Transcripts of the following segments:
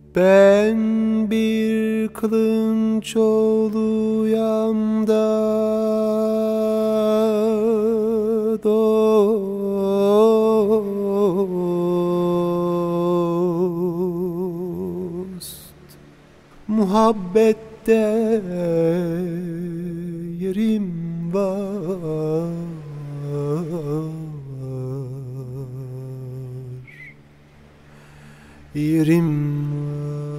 Ben bir kılınç oluyam da dost, muhabbette yerim var, yerim var.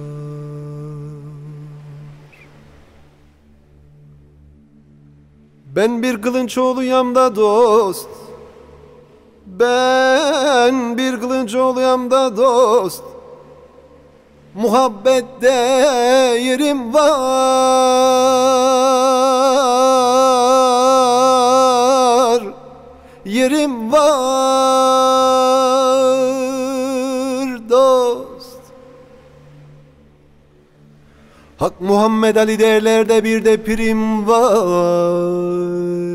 Ben bir kılınçoğluyam da dost, ben bir kılınçoğluyam da dost, muhabbette yerim var, yerim var dost. Hak Muhammed Ali derler de bir de pirim var,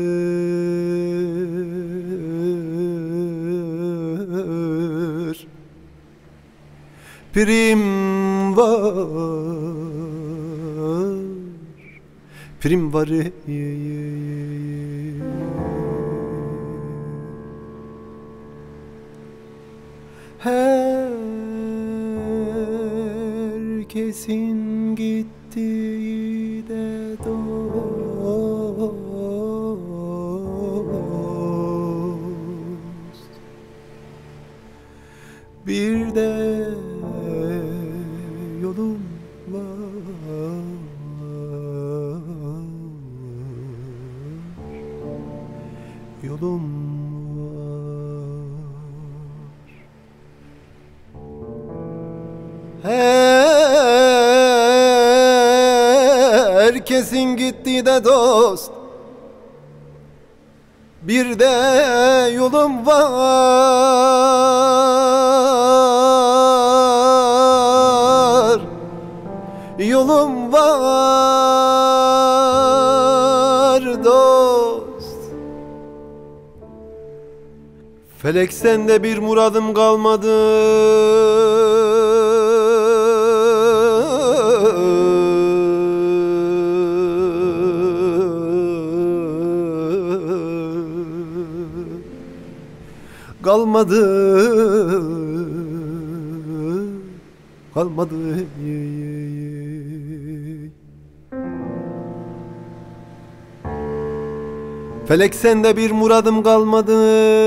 pirim var, pirim var. Herkesin gittiği de dost, bir de yolum var, yolum var. Herkesin gittiği de dost, bir de yolum var, yolum var dost. Felek sende bir muradım kalmadı, kalmadı, kalmadı. Felek sende bir muradım kalmadı,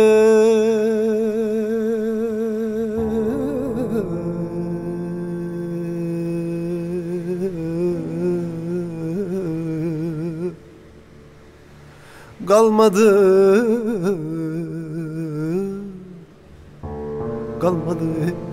kalmadı, kalmadı.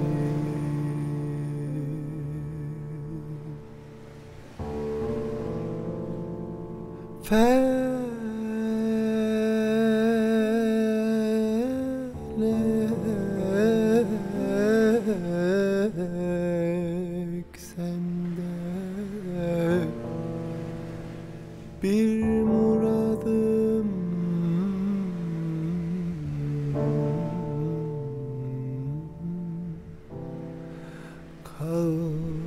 Felek sende bir muradım kalmadı.